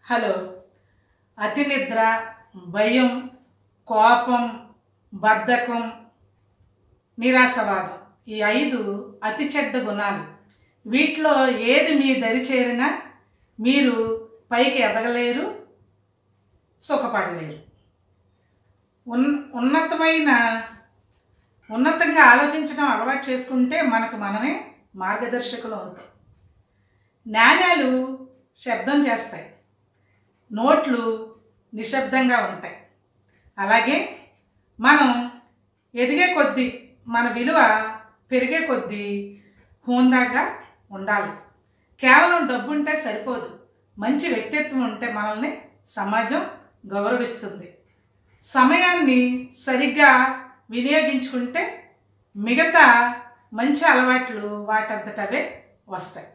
Hello. అతి నిద్ర, భయం, కోపం, బద్ధకం, నిరాశవాదం ఈ 5 అతి చెడ్డ గుణాలు. వీటిలో ఏది మీ దరి చేరినా మీరు పైకి ఎదగలేరు, సుఖపడలేరు. ఉన్నతంగా ఆలోచించడం అలవాటు చేసుకుంటే మనకు మనమే మార్గదర్శకులు అవుతాం. నాణ్యాలు శబ్దం చేస్తాయి, నోట్లు నిశ్శబ్దంగా ఉంటాయి. అలాగే మనం ఎదిగే కొద్దీ, మన విలువ పెరిగే కొద్దీ హోందాగా ఉండాలి. కేవలం డబ్బు ఉంటే సరిపోదు, మంచి వ్యక్తిత్వం ఉంటే మనల్ని సమాజం గౌరవిస్తుంది. సమయాన్ని సరిగ్గా వినియోగించుకుంటే మిగతా మంచి అలవాట్లు వాటంతటవే వస్తాయి.